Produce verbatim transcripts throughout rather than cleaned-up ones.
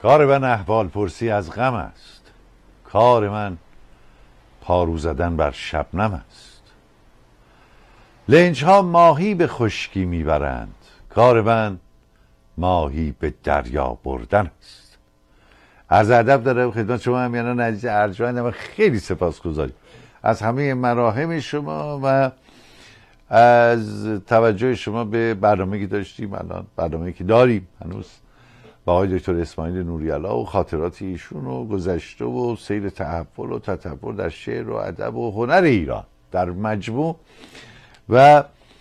کار من احوال پرسی از غم است، کار من پارو زدن بر شبنم است. لنج ها ماهی به خشکی میبرند، کار من ماهی به دریا بردن است. عرض ادب دارم خدمت شما همیهنان عزیز ارجمند و خیلی سپاسگزاریم از همه مراهم شما و از توجه شما به برنامه‌ای که داشتیم. الان برنامه‌ای که داریم هنوز با آقای دکتر اسماعیل نوری‌علا و خاطرات ایشون و گذشته و سیر تحول و تطور در شعر و ادب و هنر ایران در مجموع و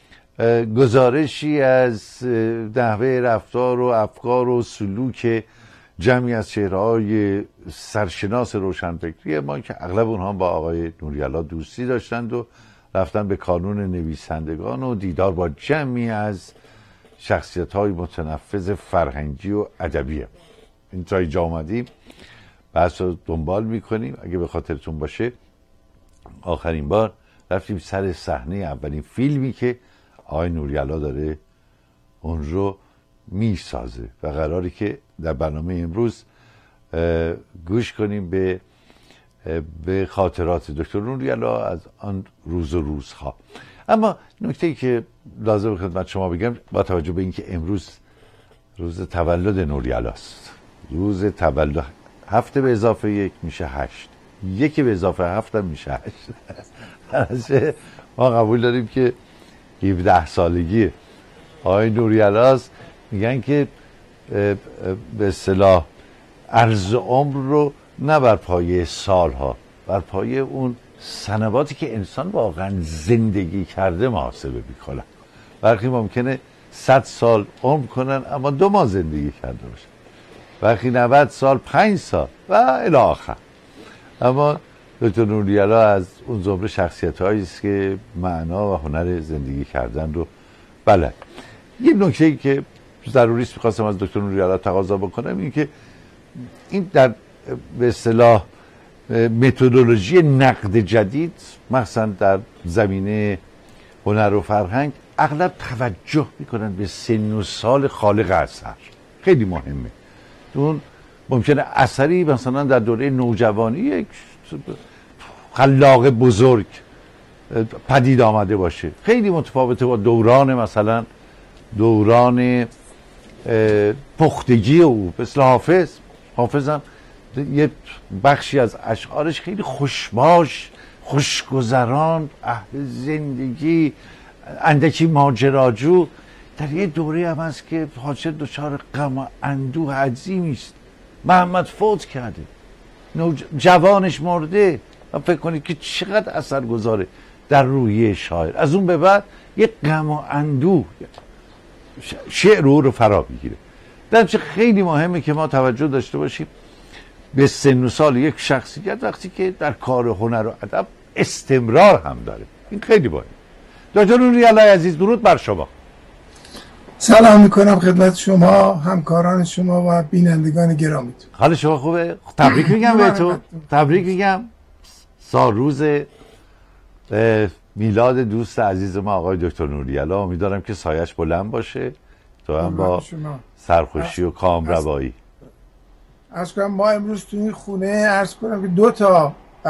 گزارشی از نحوه رفتار و افکار و سلوک جمعی از چهره‌های سرشناس روشنفکری ما که اغلب اونها با آقای نوری‌علا دوستی داشتند و رفتن به کانون نویسندگان و دیدار با جمعی از شخصیت‌های متنفذ فرهنگی و ادبی. این تا اینجا آمدیم بحث رو دنبال میکنیم. اگه به خاطرتون باشه آخرین بار رفتیم سر صحنه اولین فیلمی که آقای نوری‌علا داره اون رو میسازه و قراری که در برنامه امروز گوش کنیم به به خاطرات دکتر نوری‌علا از آن روز و روزها. اما نکته‌ای که لازم خدمت شما بگم با توجه به اینکه امروز روز تولد نوری‌علا است، روز تولد هفته به اضافه یک میشه هشت، یکی به اضافه هفت هم میشه هشت. ما قبول داریم که هفده سالگی آقای نوری‌علا است. میگن که به اصطلاح عرض عمر رو نه بر پایه سالها، بر پایه اون سنواتی که انسان واقعا زندگی کرده محاسبه میکنن. برخی ممکنه صد سال عمر کنن اما دو ماه زندگی کرده باشن، برخی نود سال، پنج سال و الی آخر. اما دکتر نوری‌علا از اون زمره شخصیت‌هایی است که معنا و هنر زندگی کردن رو بلد. یه نکته‌ای که ضروری است می‌خواستم از دکتر نوری‌علا تقاضا بکنم این که این در به اصطلاح متدولوژی نقد جدید مثلا در زمینه هنر و فرهنگ اغلب توجه میکنن به سن و سال خالق اثر. خیلی مهمه. اون ممکنه اثری مثلا در دوره نوجوانی یک خلاق بزرگ پدید آمده باشه، خیلی متفاوته با دوران مثلا دوران پختگی او. مثل حافظ حافظم یه بخشی از اشعارش خیلی خوشباش، خوشگذران، اهل زندگی، اندکی ماجراجو، در یه دوره هم هست که حاصل دچار غم و اندوه عظیمی است. محمد فوت کرده، جوانش مرده و فکر کنید که چقدر اثر گذاره در روحیه شاعر. از اون به بعد یه غم و اندوه شعر او رو فرا میگیره. در چه خیلی مهمه که ما توجه داشته باشیم به سن و سال یک شخصیت وقتی که در کار هنر و ادب استمرار هم داره. این خیلی مهمه. دکتر نوری‌علا عزیز درود بر شما. سلام میکنم خدمت شما، همکاران شما و بینندگان گرامیتون. حال شما خوبه؟ تبریک میگم بهتون. تبریک میگم سال روز میلاد دوست عزیز ما آقای دکتر نوری‌علا. امیدوارم که سایش بلند باشه تو هم با سرخوشی و کامروایی. عرض کنم ما امروز تو این خونه عرض کنم که دو تا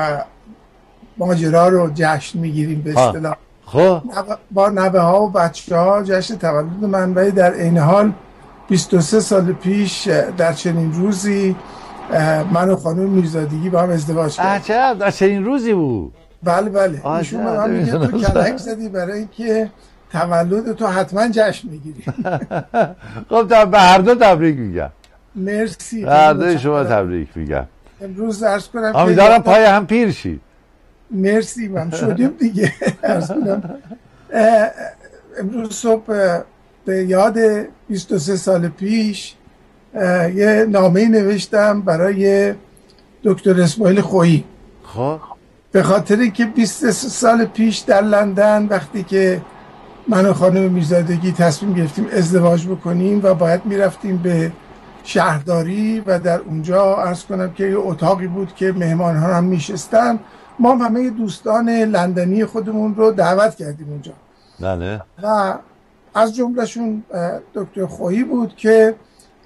ماجرا رو جشن میگیریم به اصطلاح. خب با نوه ها و بچه ها جشن تولد من، ولی در این حال بیست و سه سال پیش در چنین روزی من و خانم میرزادگی با هم ازدواج کردیم. عجب، در چنین روزی بود؟ بله بله. ایشون به من میگه تو کلک زدی برای اینکه تولد تو حتما جشن میگیری. خب به هر دو تبریک میگم. مرسی. هر دوی شما تبریک میگم. امروز عرض کنم امیدوارم پای هم پیر شید. مرسی، من شدیم دیگه. عرض کنم امروز صبح به یاد بیست و سه سال پیش یه نامه‌ای نوشتم برای دکتر اسماعیل خویی. خب به خاطر اینکه بیست و سه سال پیش در لندن وقتی که من و خانم میرزادگی تصمیم گرفتیم ازدواج بکنیم و باید میرفتیم به شهرداری و در اونجا عرض کنم که یه اتاقی بود که مهمان ها هم میشستن، ما همه دوستان لندنی خودمون رو دعوت کردیم اونجا. بله. و از جملهشون دکتر خویی بود که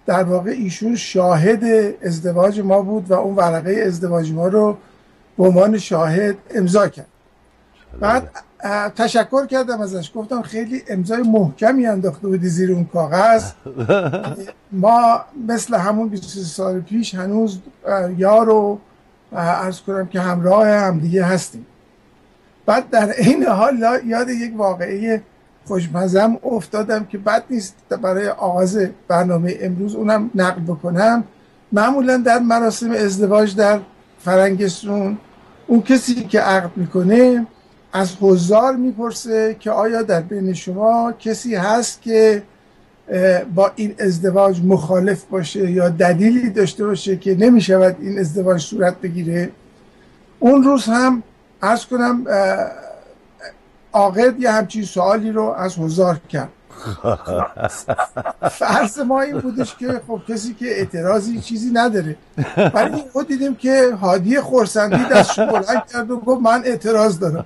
در واقع ایشون شاهد ازدواج ما بود و اون ورقه ازدواج ما رو به عنوان شاهد امضا کرد. بعد تشکر کردم ازش، گفتم خیلی امضای محکمی انداخته بودی زیر اون کاغذ. ما مثل همون بیست و سه سال پیش هنوز یار و عرض کنم که همراه هم دیگه هستیم. بعد در این حال یاد یک واقعه خوشمزم افتادم که بد نیست برای آغاز برنامه امروز اونم نقل بکنم. معمولا در مراسم ازدواج در فرنگستون اون کسی که عقد میکنه از حضار میپرسه که آیا در بین شما کسی هست که با این ازدواج مخالف باشه یا دلیلی داشته باشه که نمیشود این ازدواج صورت بگیره. اون روز هم عرض کنم عاقد یه همچین سوالی رو از حضار کرد. فرض ما این بودش که خب کسی که اعتراضی چیزی نداره، ولی خود دیدیم که هادی خرسندی دستش بلند کرد و گفت من اعتراض دارم.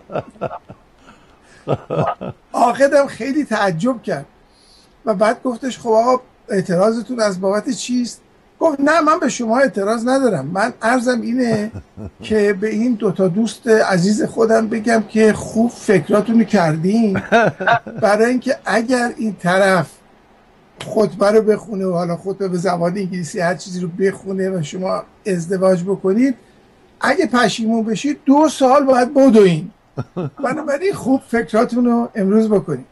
عاقدم خیلی تعجب کرد و بعد گفتش خب آقا اعتراضتون از بابت چیست؟ گفت نه من به شما اعتراض ندارم، من عرضم اینه که به این دوتا دوست عزیز خودم بگم که خوب فکراتونو کردین، برای اینکه اگر این طرف خطبه رو بخونه و حالا خطبه به زبان انگلیسی هر چیزی رو بخونه و شما ازدواج بکنید، اگه پشیمون بشید دو سال باید بدوین، بنابراین خوب فکراتونو امروز بکنید.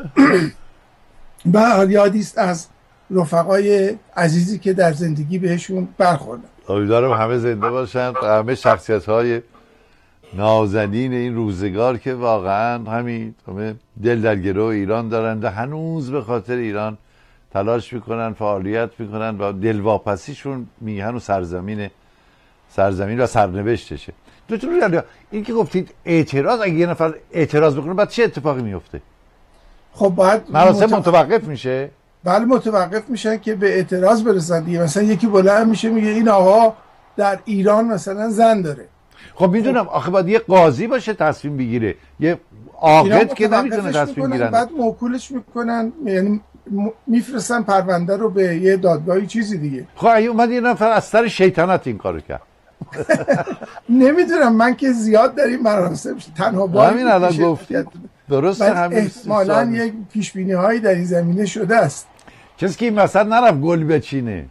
به یادیست از رفقای عزیزی که در زندگی بهشون برخوردن. امیدوارم همه زنده باشن، همه شخصیت های نازنین این روزگار که واقعا همین همه دل در گروه ایران دارند و هنوز به خاطر ایران تلاش میکنن، فعالیت میکنن و دلواپسیشون میهن و سرزمین سرزمین و سرنوشتشه. دکتر این که گفتید اعتراض، اگه یه نفر اعتراض بکنه بعد چه اتفاقی میفته؟ خب باید مراسم متوقف... متوقف میشه؟ بله متوقف میشن که به اعتراض برسن دیگه. مثلا یکی بلند میشه میگه این آقا در ایران مثلا زن داره. خب میدونم آخه باید یه قاضی باشه تصمیم بگیره، یه عاقد که نمیتونه تصمیم بگیرن. بعد موکولش میکنن، یعنی میفرستن پرونده رو به یه دادگاهی چیزی دیگه. خب اگه اومد یه نفر از سر شیطنت این کارو کرد نمیدونم، من که زیاد در این مراسم تنها با همین الان گفتید درست، همین احتمالاً یک پیش بینی هایی در این زمینه شده است. کسی که مثلا نرفت گل بچینه.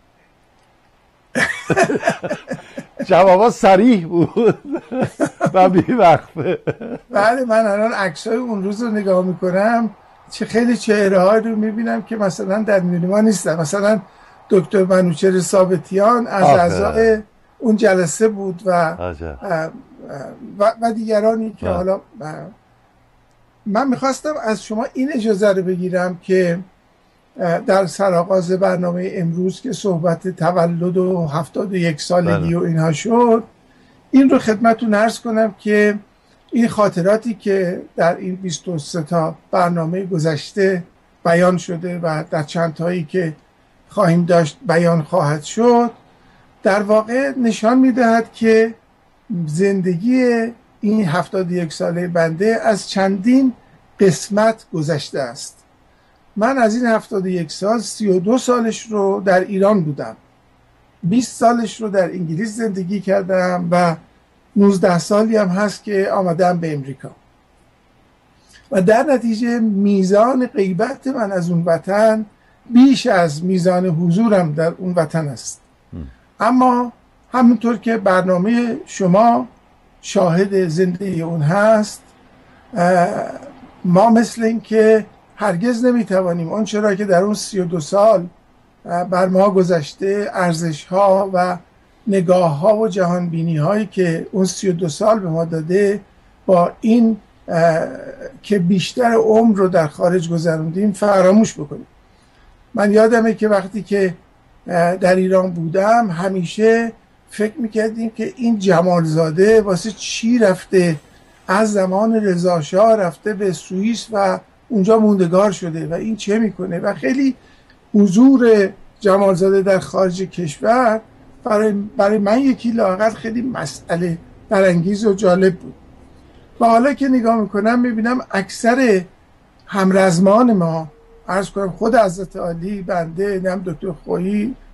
جوابا صریح بود و بی وقفه. بله من الان عکسای اون روز رو نگاه میکنم، چه خیلی چهره هایی رو میبینم که مثلا در میون ما نیستن. مثلا دکتر منوچهر ثابتیان از اعضای اون جلسه بود و و, و دیگرانی که حالا من میخواستم از شما این اجازه رو بگیرم که در سرآغاز برنامه امروز که صحبت تولد و هفتاد و یک سالگی و اینها شد، این رو خدمتتون عرض کنم که این خاطراتی که در این بیست و سه تا برنامه گذشته بیان شده و در چند تایی که خواهیم داشت بیان خواهد شد، در واقع نشان میدهد که زندگی این هفتاد و یک ساله بنده از چندین قسمت گذشته است. من از این هفتاد و یک سال سی و دو سالش رو در ایران بودم، بیست سالش رو در انگلیس زندگی کردم و نوزده سالی هم هست که آمدم به امریکا و در نتیجه میزان غیبت من از اون وطن بیش از میزان حضورم در اون وطن است. اما همونطور که برنامه شما شاهد زنده اون هست، ما مثل این که هرگز نمیتوانیم اون چرا که در اون سی و دو سال بر ما گذشته، ارزش ها و نگاه ها و جهان بینی هایی که اون سی و دو سال به ما داده، با این که بیشتر عمر رو در خارج گذروندیم فراموش بکنیم. من یادمه که وقتی که در ایران بودم همیشه فکر میکردیم که این جمالزاده واسه چی رفته، از زمان رضا شاه رفته به سوئیس و اونجا موندگار شده و این چه میکنه، و خیلی حضور جمالزاده در خارج کشور برای, برای من یکی لااقل خیلی مسئله برانگیز و جالب بود. و حالا که نگاه میکنم میبینم اکثر همرزمان ما، عرض کنم خود حضرت عالی، بنده، نم دکتر خویی،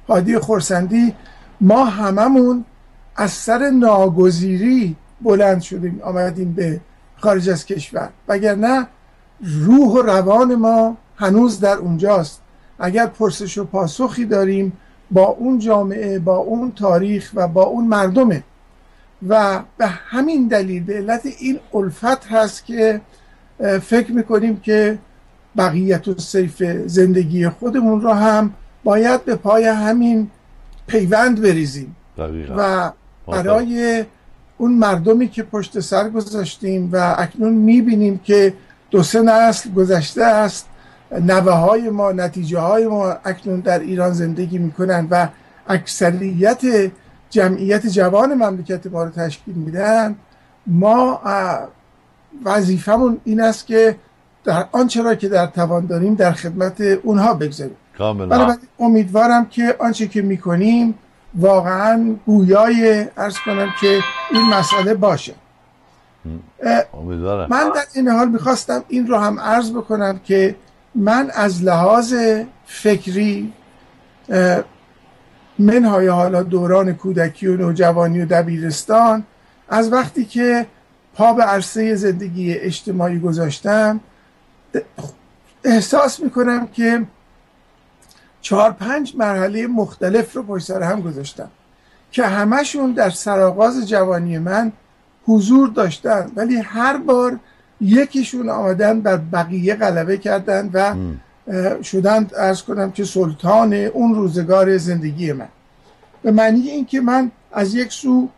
هادی خرسندی، ما هممون از سر ناگزیری بلند شدیم آمدیم به خارج از کشور، وگرنه روح و روان ما هنوز در اونجاست. اگر پرسش و پاسخی داریم با اون جامعه، با اون تاریخ و با اون مردمه، و به همین دلیل، به علت این الفت هست که فکر میکنیم که بقیت و سیف زندگی خودمون رو هم باید به پای همین پیوند بریزیم دقیقا. و برای اون مردمی که پشت سر گذاشتیم و اکنون میبینیم که دو سه نسل گذشته است، نوه های ما، نتیجه های ما اکنون در ایران زندگی میکنن و اکثریت جمعیت جوان مملکت ما رو تشکیل میدن، ما وظیفمون این است که در آنچه را که در توان داریم در خدمت اونها بگذاریم. بنابراین امیدوارم که آنچه که میکنیم واقعا گویای عرض کنم که این مسئله باشه. امیدوارم. من در این حال میخواستم این رو هم عرض بکنم که من از لحاظ فکری منهای حالا دوران کودکی و نوجوانی و دبیرستان، از وقتی که پا به عرصه زندگی اجتماعی گذاشتم، احساس میکنم که چهار پنج مرحله مختلف رو پشت سر هم گذاشتم که همشون در سرآغاز جوانی من حضور داشتن، ولی هر بار یکیشون آمدن بر بقیه غلبه کردن و شدند عرض کنم که سلطان اون روزگار زندگی من. به معنی این که من از یک سو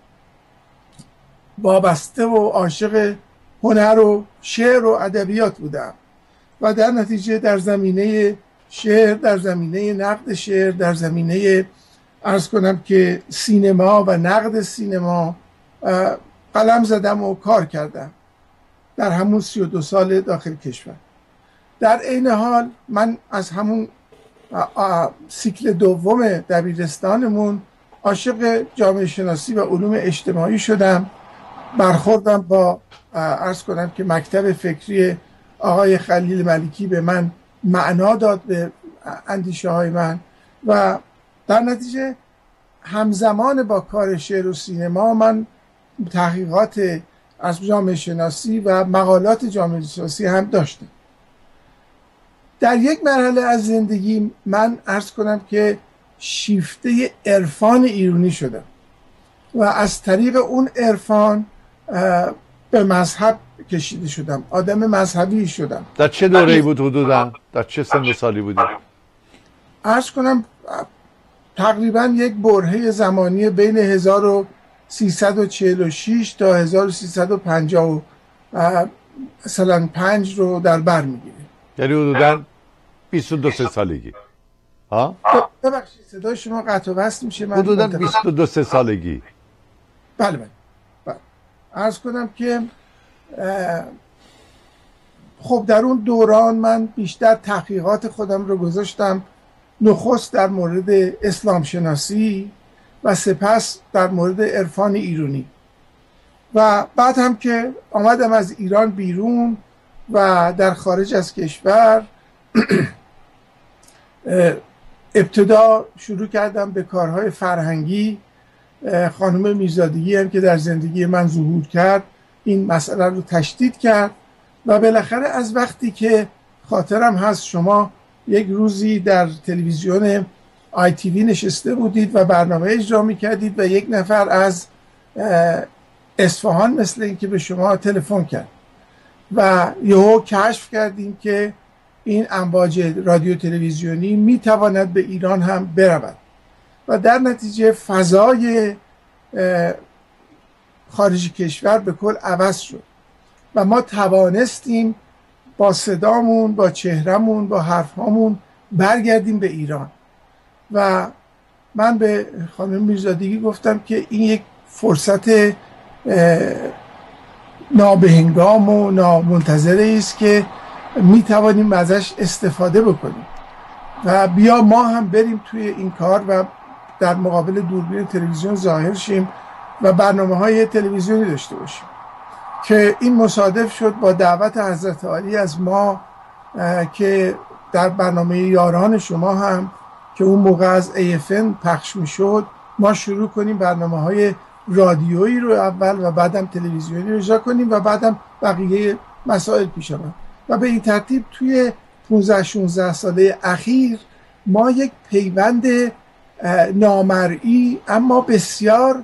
وابسته و عاشق هنر و شعر و ادبیات بودم و در نتیجه در زمینه شعر، در زمینه نقد شعر، در زمینه عرض کنم که سینما و نقد سینما قلم زدم و کار کردم در همون سی و دو سال داخل کشور. در این حال من از همون سیکل دوم دبیرستانمون عاشق جامعه شناسی و علوم اجتماعی شدم. برخوردم با عرض کنم که مکتب فکری آقای خلیل ملکی به من معنا داد به اندیشه های من و در نتیجه همزمان با کار شعر و سینما من تحقیقات از جامعه شناسی و مقالات جامعه شناسی هم داشتم. در یک مرحله از زندگی من عرض کنم که شیفته عرفان ایرانی شدم و از طریق عرفان عرفان به مذهب کشیده شدم، آدم مذهبی شدم. در چه دوره‌ای بود حدوداً؟ در چه سن و سالی بودی؟ عرض کنم تقریبا یک برهه زمانی بین هزار و سیصد و چهل و شش تا هزار و سیصد و پنجاه و مثلا پنج رو در بر میگیره. یعنی حدوداً بیست و دو سالگی. ها؟ ببخشید صدای شما قطع و وصل میشه. من حدوداً بیست و دو سالگی. بله بله. بله. عرض کنم که خب در اون دوران من بیشتر تحقیقات خودم رو گذاشتم، نخست در مورد اسلام شناسی و سپس در مورد عرفان ایرانی و بعد هم که آمدم از ایران بیرون و در خارج از کشور ابتدا شروع کردم به کارهای فرهنگی. خانم میرزادگی هم که در زندگی من ظهور کرد این مسئله رو تشدید کرد و بالاخره از وقتی که خاطرم هست شما یک روزی در تلویزیون آی تی وی نشسته بودید و برنامه اجرا میکردید و یک نفر از اصفهان مثل این که به شما تلفن کرد و یهو کشف کردیم که این امواج رادیو تلویزیونی میتواند به ایران هم برود و در نتیجه فضای خارج کشور به کل عوض شد و ما توانستیم با صدامون، با چهرمون، با حرفهامون برگردیم به ایران و من به خانم میرزادگی گفتم که این یک فرصت نابهنگام و نامنتظره است که میتوانیم ازش استفاده بکنیم و بیا ما هم بریم توی این کار و در مقابل دوربین تلویزیون ظاهر شیم و برنامه های تلویزیونی داشته باشیم که این مصادف شد با دعوت حضرت عالی از ما که در برنامه یاران شما هم که اون موقع از ای اف ان پخش میشد ما شروع کنیم برنامه های رادیویی رو اول و بعدم تلویزیونی رو اجرا کنیم و بعدم بقیه مسائل پیش آمد و به این ترتیب توی پانزده شانزده ساله اخیر ما یک پیوند نامرئی اما بسیار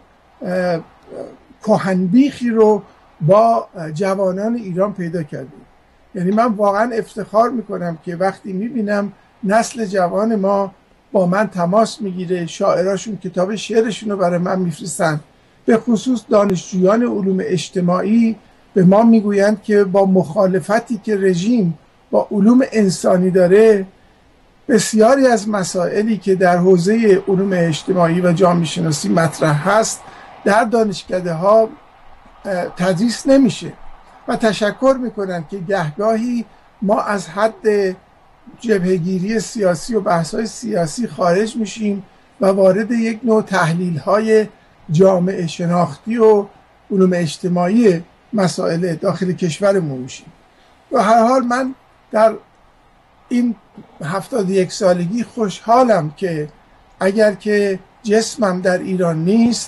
کهنبیخی رو با جوانان ایران پیدا کردیم. یعنی من واقعا افتخار میکنم که وقتی میبینم نسل جوان ما با من تماس میگیره، شاعراشون کتاب شعرشون رو برای من میفرستن، به خصوص دانشجویان علوم اجتماعی به ما میگویند که با مخالفتی که رژیم با علوم انسانی داره بسیاری از مسائلی که در حوزه علوم اجتماعی و جامعه شناسی مطرح هست در دانشکده ها تدریس نمیشه و تشکر میکنن که گهگاهی ما از حد جبهه‌گیری سیاسی و بحث‌های سیاسی خارج میشیم و وارد یک نوع تحلیل‌های جامعه شناختی و علوم اجتماعی مسائل داخل کشورمون میشیم. و هر حال من در این هفتاد و یک سالگی خوشحالم که اگر که جسمم در ایران نیست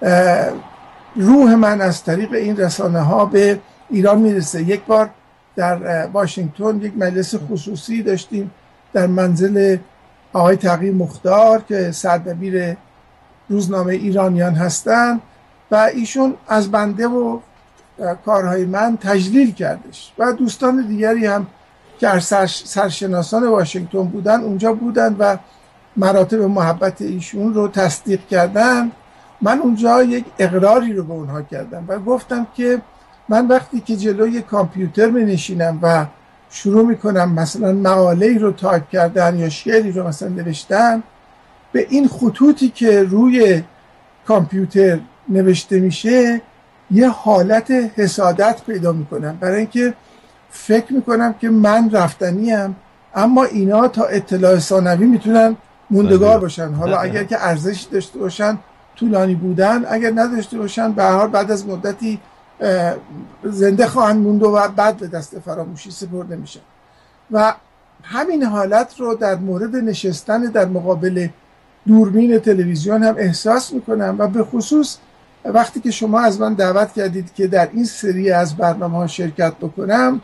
روح من از طریق این رسانه ها به ایران میرسه. یک بار در واشنگتن یک مجلس خصوصی داشتیم در منزل آقای تقی مختار که سردبیر روزنامه ایرانیان هستند و ایشون از بنده و کارهای من تجلیل کردش و دوستان دیگری هم که سرشناسان واشنگتن بودن اونجا بودن و مراتب محبت ایشون رو تصدیق کردن. من اونجا یک اقراری رو به اونها کردم و گفتم که من وقتی که جلوی کامپیوتر می نشینم و شروع می کنم مثلا مقاله‌ای رو تایپ کردن یا شعری رو مثلا نوشتن، به این خطوطی که روی کامپیوتر نوشته میشه یه حالت حسادت پیدا می کنم، برای اینکه فکر می کنم که من رفتنیم اما اینا تا اطلاع ثانوی میتونن موندگار باشن. حالا اگر که ارزش داشته باشن طولانی بودن، اگر نداشته باشن به هر حال بعد از مدتی زنده خواهند موند و بعد به دست فراموشی سپرده میشن. و همین حالت رو در مورد نشستن در مقابل دوربین تلویزیون هم احساس میکنم و به خصوص وقتی که شما از من دعوت کردید که در این سری از برنامه ها شرکت بکنم،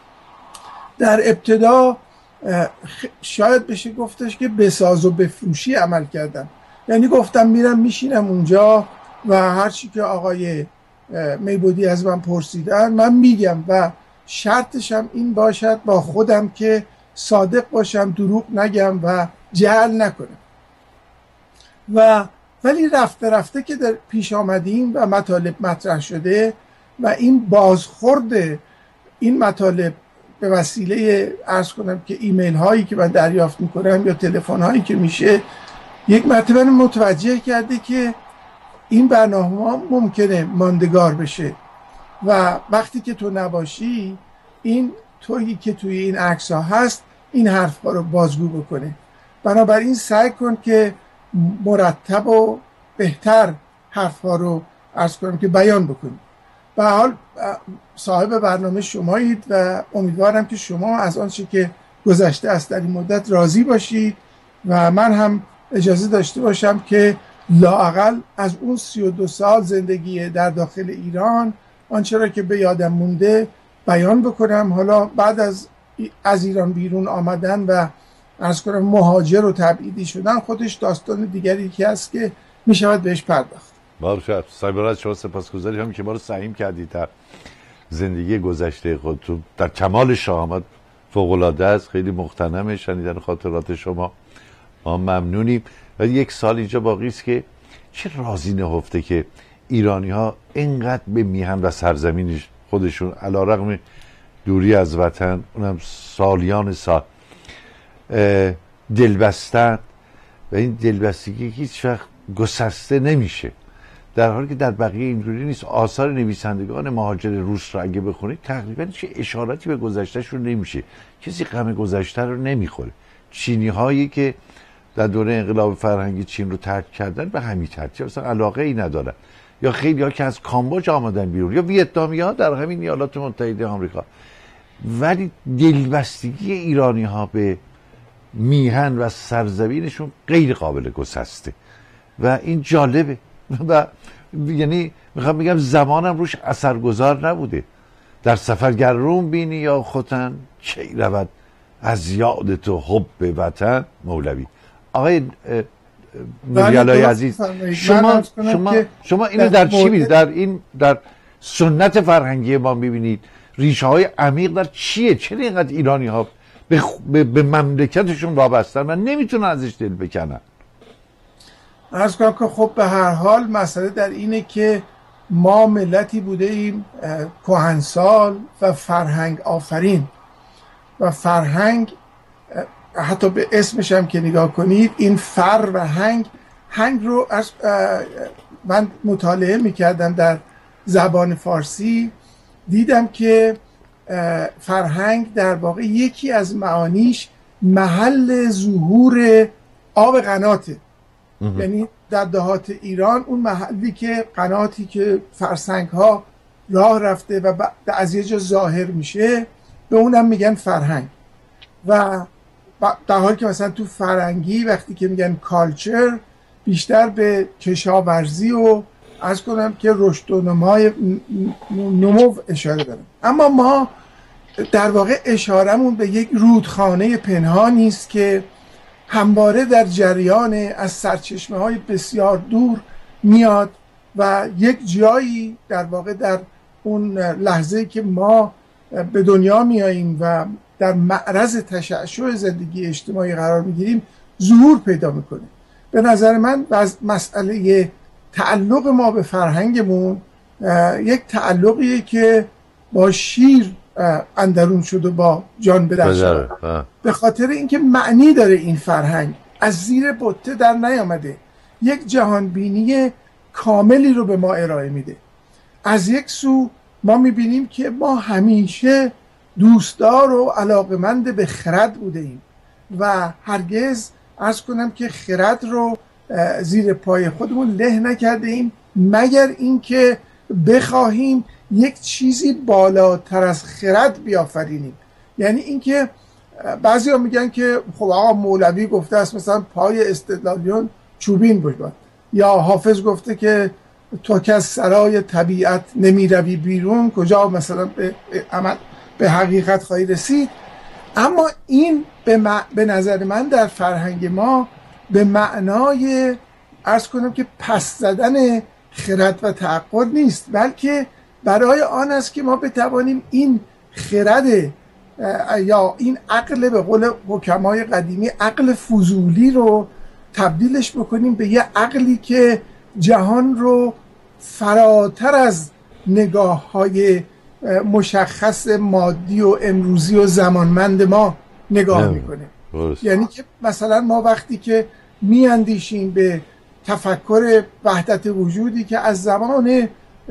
در ابتدا شاید بشه گفتش که بساز و بفروشی عمل کردم. یعنی گفتم میرم میشینم اونجا و هر چی که آقای میبودی از من پرسیدن من میگم و شرطشم این باشد با خودم که صادق باشم، دروغ نگم و جهل نکنم. و ولی رفته رفته که در پیش آمدیم و مطالب مطرح شده و این بازخورد این مطالب به وسیله عرض کنم که ایمیل هایی که من دریافت میکنم یا تلفن هایی که میشه، یک مرتبه متوجه کرده که این برنامه ممکنه ماندگار بشه و وقتی که تو نباشی این تویی که توی این عکس ها هست این حرف ها رو بازگو بکنه. بنابراین سعی کن که مرتب و بهتر حرف ها رو عرض کنم که بیان بکنی. به حال صاحب برنامه شمایید و امیدوارم که شما از آنچه که گذشته است در این مدت راضی باشید و من هم اجازه داشته باشم که لااقل از اون سی و دو سال زندگی در داخل ایران آنچه را که به یادم مونده بیان بکنم. حالا بعد از از ایران بیرون آمدن و عرض کنم مهاجر و تبعیدی شدن خودش داستان دیگری که هست که می شود بهش پرداخت. بارشد سایبرات شما سپاسگزاری هم که ما رو سعیم کردید در زندگی گذشته خودتون در کمال شهامت فوق‌العاده است. خیلی مغتنم شنیدن خاطرات شما، ما ممنونیم. و یک سال اینجا باقی است که چه رازی نهفته که ایرانی ها اینقدر به میهن و سرزمین خودشون علیرغم دوری از وطن اونم سالیان سال دلبستن و این دلبستگی هیچ وقت گسسته نمیشه، در حالی که در بقیه اینجوری نیست. آثار نویسندگان مهاجر روس رو اگه بخونید تقریبا چه اشاراتی به گذشتهشون نمیشه، کسی غم گذشته رو نمیخوره. چینی هایی که در دوره انقلاب فرهنگی چین رو ترک کردن به همین ترتیب اصلا علاقه ای ندارن، یا خیلی ها که از کامبوج آمدن بیرون، یا ویتنامی ها در همین ایالات متحده آمریکا. ولی دلبستگی ایرانی ها به میهن و سرزمینشون غیر قابل گسسته و این جالبه و یعنی میخوام بگم زمانم روش اثرگذار نبوده. در سفرگر روم بینی یا خوتن چی رود از یاد تو حب وطن. مولوی. آقای نوری‌اللهی عزیز، شما شما شما اینو در چی می‌بینید؟ در این در سنت فرهنگی ما می‌بینید ریشه های عمیق در چیه؟ چرا اینقدر ایرانی ها به, به, به مملکتشون وابستن و نمیتونن ازش دل بکنن؟ عرض کنم که خب به هر حال مسئله در اینه که ما ملتی بوده ایم کهنسال و فرهنگ آفرین و فرهنگ حتی به اسمش هم که نگاه کنید این فر و هنگ هنگ رو از من مطالعه میکردم در زبان فارسی، دیدم که فرهنگ در واقع یکی از معانیش محل ظهور آب قناته. یعنی در دهات ایران اون محلی که قناتی که فرسنگ ها راه رفته و از یه جا ظاهر میشه به اونم میگن فرهنگ. و در حالی که مثلا تو فرنگی وقتی که میگن کالچر بیشتر به کشاورزی و عرض کنم که رشد و نمای نمو اشاره دارم. اما ما در واقع اشارمون به یک رودخانه پنهانی است که همواره در جریان از سرچشمه های بسیار دور میاد و یک جایی در واقع در اون لحظه که ما به دنیا میاییم و در معرض تشعشع زندگی اجتماعی قرار میگیریم ظهور پیدا میکنه. به نظر من مسئله تعلق ما به فرهنگمون یک تعلقیه که با شیر اندرون شد و با جان به دست، به خاطر اینکه معنی داره. این فرهنگ از زیر بطه در نیامده، یک جهانبینی کاملی رو به ما ارائه میده. از یک سو ما میبینیم که ما همیشه دوستدار و علاقمند به خرد بوده ایم و هرگز عرض کنم که خرد رو زیر پای خودمون له نکرده ایم، مگر اینکه بخواهیم یک چیزی بالاتر از خرد بیافرینیم. یعنی اینکه بعضی ها میگن که خب آقا مولوی گفته است مثلا پای استدلالیون چوبین بود، یا حافظ گفته که تو که از سرای طبیعت نمی روی بیرون کجا مثلا به عمل به حقیقت خواهی رسید. اما این به, م... به نظر من در فرهنگ ما به معنای عرض کنم که پس زدن خرد و تعقل نیست، بلکه برای آن است که ما بتوانیم این خرد یا این عقل به قول حکمای قدیمی عقل فضولی رو تبدیلش بکنیم به یه عقلی که جهان رو فراتر از نگاه های مشخص مادی و امروزی و زمانمند ما نگاه میکنه. یعنی که مثلا ما وقتی که میاندیشیم به تفکر وحدت وجودی که از زمان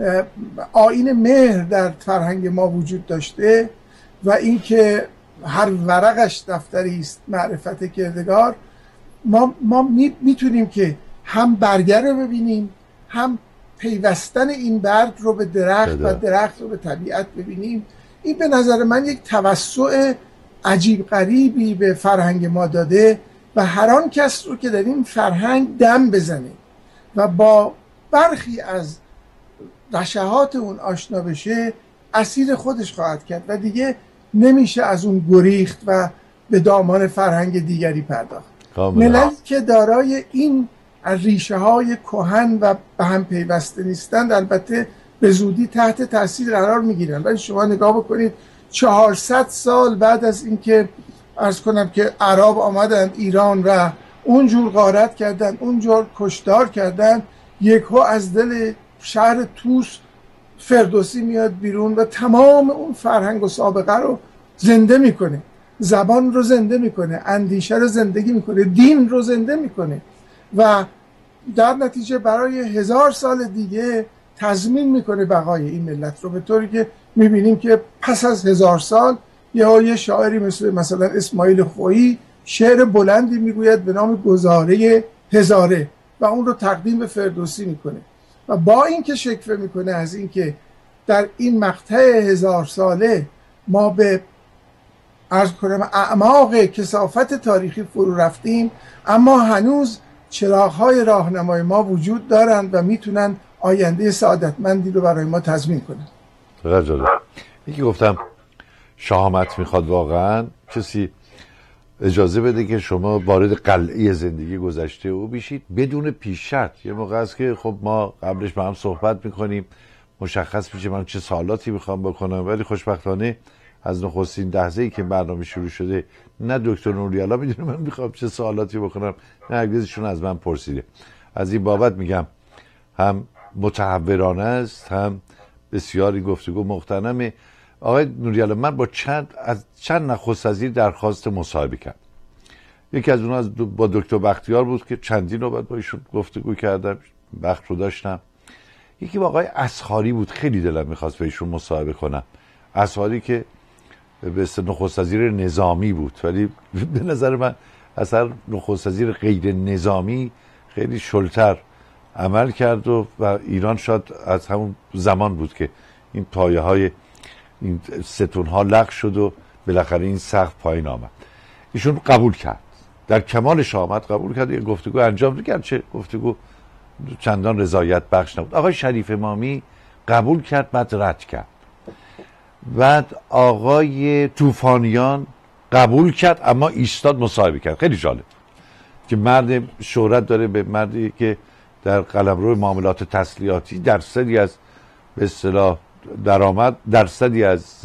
آیین مهر در فرهنگ ما وجود داشته و اینکه هر ورقش دفتری است معرفت کردگار، ما ما میتونیم که هم برگر رو ببینیم، هم پیوستن این برگ رو به درخت و درخت رو به طبیعت ببینیم. این به نظر من یک توسع عجیب غریبی به فرهنگ ما داده و هر آن کس رو که در این فرهنگ دم بزنه و با برخی از رشحات اون آشنا بشه اسیر خودش خواهد کرد و دیگه نمیشه از اون گریخت و به دامان فرهنگ دیگری پرداخت. مللی که دارای این ریشه های کهن و به هم پیوسته نیستند البته به زودی تحت تاثیر قرار میگیرن. ولی شما نگاه بکنید چهارصد سال بعد از اینکه عرض کنم که عرب آمدند ایران و اونجور غارت کردن، اونجور کشتار کردن، یکو از دل شهر طوس فردوسی میاد بیرون و تمام اون فرهنگ و سابقه رو زنده میکنه، زبان رو زنده میکنه، اندیشه رو زندگی میکنه، دین رو زنده میکنه و در نتیجه برای هزار سال دیگه تضمین میکنه بقای این ملت رو، به طوری که میبینیم که پس از هزار سال یه یه شاعری مثل مثلا اسماعیل خویی شعر بلندی میگوید به نام گزاره هزاره و اون رو تقدیم به فردوسی میکنه و با این که شکوه میکنه از این که در این مقطع هزار ساله ما به عرض کنم اعماق کثافت تاریخی فرو رفتیم، اما هنوز چراغ‌های راهنمای ما وجود دارند و میتونن آینده سعادتمندی رو برای ما تضمین کنن. رجاله یکی گفتم شهامت میخواد واقعا کسی اجازه بده که شما وارد قلعه زندگی گذشته او بشید بدون پیش شرط. یه موقع است که خب ما قبلش با هم صحبت میکنیم، مشخص میشه من چه سوالاتی میخوام بکنم، ولی خوشبختانه از نخستین لحظه‌ای که برنامه شروع شده نه دکتر نوریالا میدونه من میخوام چه سوالاتی بکنم، نه هرگزشون از من پرسیده. از این بابت میگم هم متحورانه است، هم بسیاری گفتگو مغتنمه. آقای نوریالا من با چند از چند نخست وزیر درخواست مصاحبه کردم. یکی از اونها با دکتر بختیار بود که چندین نوبت با ایشون گفتگو کردم، وقت رو داشتم. یکی با آقای اصحاری بود، خیلی دلم میخواست با ایشون مصاحبه کنم. اصحاری که به اصطلاح نخست وزیر نظامی بود، ولی به نظر من اصلا نخست وزیر غیر نظامی خیلی شلتر عمل کرد و, و ایران شاید از همون زمان بود که این پایه های این ستون ها لغو شد و بالاخره این سقف پایین آمد. ایشون قبول کرد، در کمال شهامت قبول کرد، یه گفتگو انجام داد، چه گفتگو چندان رضایت بخش نبود. آقای شریف امامی قبول کرد بعد رد کرد. بعد آقای طوفانیان قبول کرد اما ایستاد مصاحبه کرد. خیلی جالب که مرد شهرت داره به مردی که در قلمرو معاملات تسلیحاتی درصدی از به اصطلاح درآمد، درصدی از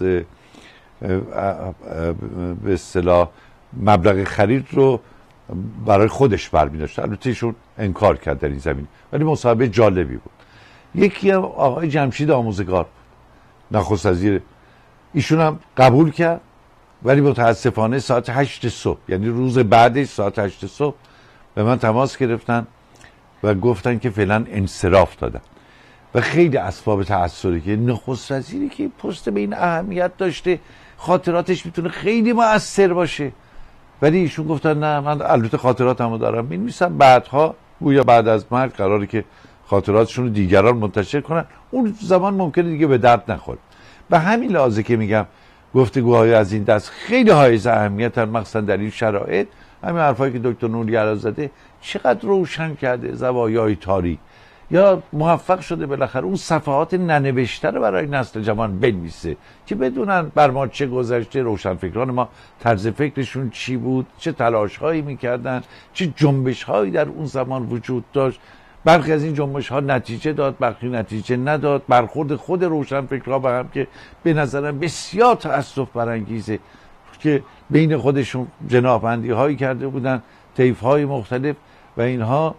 به اصطلاح مبلغ خرید رو برای خودش برمی‌داشت. البته ایشون انکار کرد در این زمینه، ولی مصاحبه جالبی بود. یکی آقای جمشید آموزگار نخست وزیر، ایشون هم قبول کرد، ولی متاسفانه ساعت هشت صبح، یعنی روز بعدش ساعت هشت صبح به من تماس گرفتن و گفتن که فعلا انصراف دادن. و خیلی اسباب تأثیری که نخست وزیری که پست به این اهمیت داشته خاطراتش میتونه خیلی مؤثر باشه، ولی ایشون گفتن نه من البته خاطراتمو دارم می‌نویسم، بعدها گویا بعد از مرگ قراره که خاطراتشون رو دیگران منتشر کنن، اون زمان ممکنه دیگه به درد نخوره. به همین لحاظه که میگم گفتگوهای از این دست خیلی حائز اهمیتن، مخصوصا در این شرایط. همین حرفایی که دکتر نوریالا زده چقدر روشن کرده زوایای تاریک، یا موفق شده بالاخره اون صفحات ننوشته رو برای نسل جوان بنویسه که بدونن بر ما چه گذشته، روشنفکران ما طرز فکرشون چی بود، چه تلاش‌هایی می‌کردن، چه جنبش‌هایی در اون زمان وجود داشت. برخی از این جنبش‌ها نتیجه داد، برخی نتیجه نداد. برخورد خود روشنفکرها با هم که به نظرم بسیار تأسف برانگیزه که بین خودشون جناح‌بندی‌هایی کرده بودن، طیف‌های مختلف، و اینها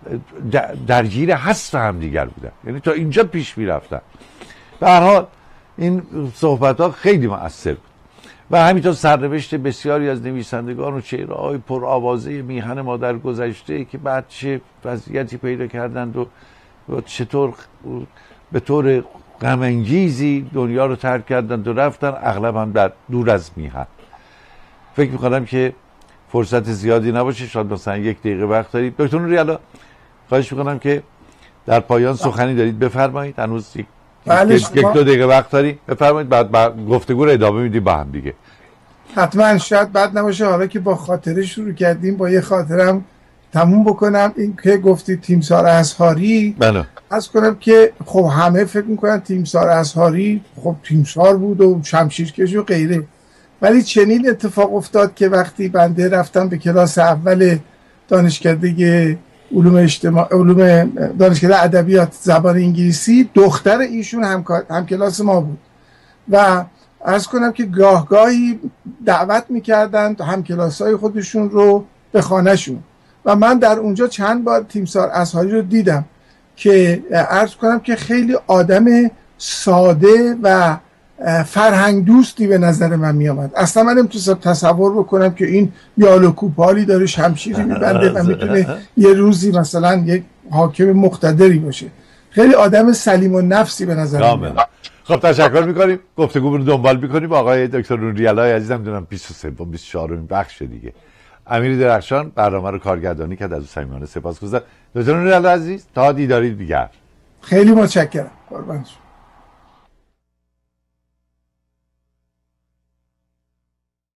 درگیر حذف هم دیگر بودن، یعنی تا اینجا پیش میرفتن. به هر حال این صحبت ها خیلی مؤثر بود و همینطور سرنوشت بسیاری از نویسندگان و چهره‌های پرآوازه میهن ما در گذشته که بعد چه وضعیتی پیدا کردند و چطور به طور غم انگیزی دنیا رو ترک کردند و رفتن، اغلب هم در دور از میهن. فکر میکنم که فرصت زیادی نباشه، شاید مثلا یک دقیقه وقت دارید. دکتر نوریالا خواهش میکنم که در پایان سخنی دارید بفرمایید، هنوز یک, یک, یک دو دقیقه وقت دارید، بفرمایید، بعد, بعد گفتگو رو ادامه میدیم با هم دیگه. حتما. شاید بد نباشه حالا که با خاطره شروع کردیم با یه خاطرم تموم بکنم. این که گفتید تیمسار اصحاری، بله، از کنم که خب همه فکر میکنن تیمسار اصحاری خب تیمسار بود و شمشیرکش و غیره، ولی چنین اتفاق افتاد که وقتی بنده رفتم به کلاس اول دانشکده علوم اجتماع علوم دانشکده ادبیات زبان انگلیسی، دختر ایشون هم هم کلاس ما بود و عرض کنم که گاه گاهی دعوت میکردن هم کلاسای خودشون رو به خانهشون و من در اونجا چند بار تیمسار اصحاری رو دیدم که عرض کنم که خیلی آدم ساده و فرهنگ دوستی به نظر من می آمد. اصلا من نمیتونستم تصور بکنم که این یال و کوپالی داره شمشیری میبنده و میتونه یه روزی مثلا یک حاکم مقتدری باشه. خیلی آدم سلیم و نفسی به نظر من میاد. خب تشکر میکنیم، گفتگو رو دنبال میکنیم با آقای دکتر نوریالا عزیزم. دونم بیست و سه بیست و چهار بخش دیگه امیر درخشان برنامه رو کارگردانی کرد، از او صمیمانه سپاسگزارم. دکتر نوریالا عزیز تا دیداری دیگر. خیلی متشکرم. قربان شما.